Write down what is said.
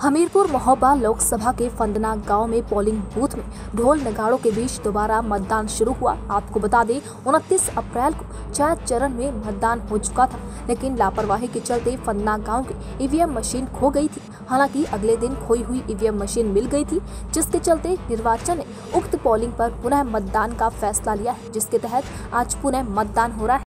हमीरपुर महोबा लोकसभा के फंदना गांव में पोलिंग बूथ में ढोल नगाड़ों के बीच दोबारा मतदान शुरू हुआ। आपको बता दें 29 अप्रैल को 4 चरण में मतदान हो चुका था, लेकिन लापरवाही के चलते फंदना गांव की ईवीएम मशीन खो गई थी। हालांकि अगले दिन खोई हुई ईवीएम मशीन मिल गई थी, जिसके चलते निर्वाचन ने उक्त पोलिंग पर पुनः मतदान का फैसला लिया है, जिसके तहत आज पुनः मतदान हो रहा है।